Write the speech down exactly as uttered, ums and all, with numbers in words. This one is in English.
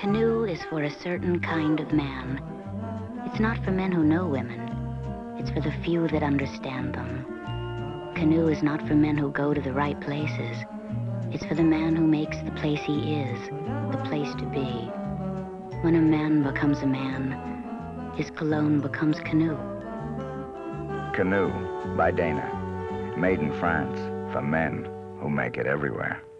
Canoe is for a certain kind of man. It's not for men who know women. It's for the few that understand them. Canoe is not for men who go to the right places. It's for the man who makes the place he is, the place to be. When a man becomes a man, his cologne becomes Canoe. Canoe by Dana. Made in France for men who make it everywhere.